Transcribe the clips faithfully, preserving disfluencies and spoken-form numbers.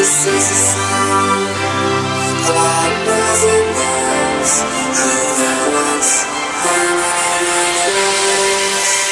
This is a song about boys and girls who there once were many days.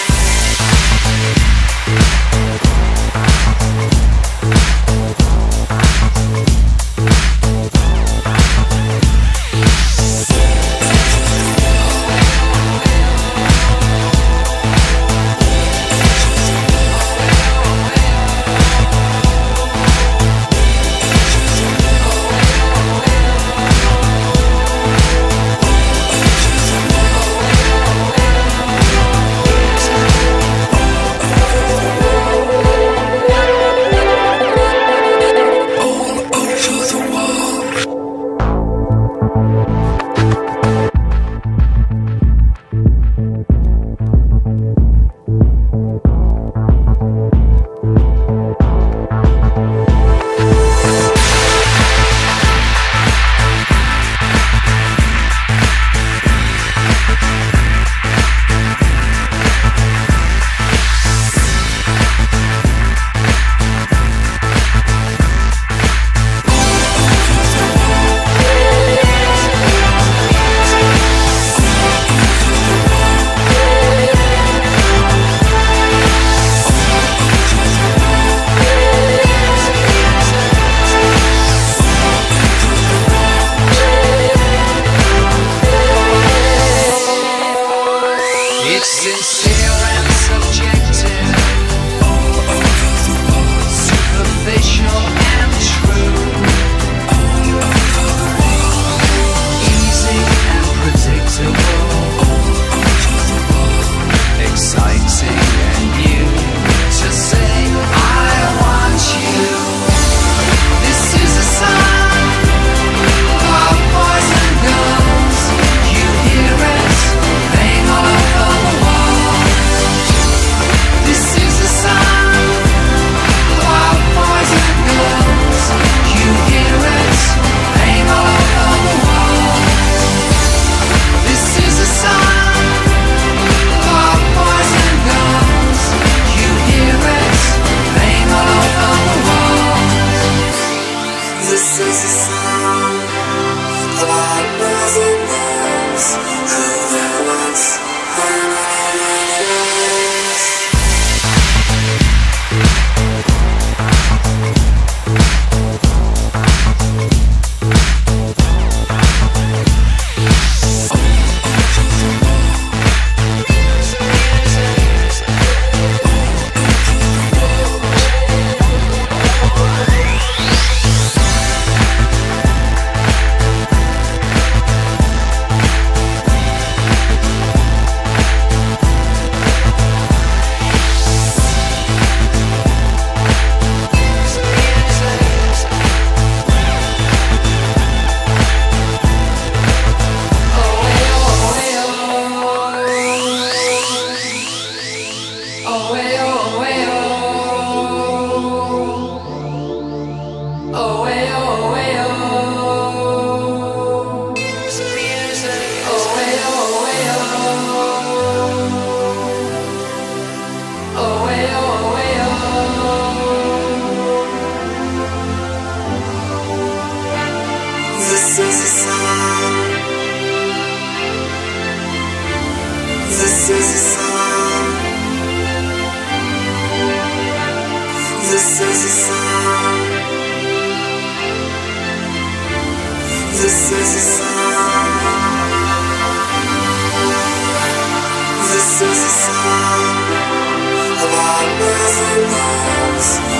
It's sincere and subjective, superficial and true, easy and predictable, exciting and new. To say I want you. This is a song of boys and girls. You hear it playing all over the walls. This is a song of boys and girls. You hear it playing all over the walls. This is a song of boys and girls. You hear it playing all over the walls. This is a song about boys and girls who there once were many days. This is a song. This is a song. This is a song. This is a song. This is a song about boys and girls.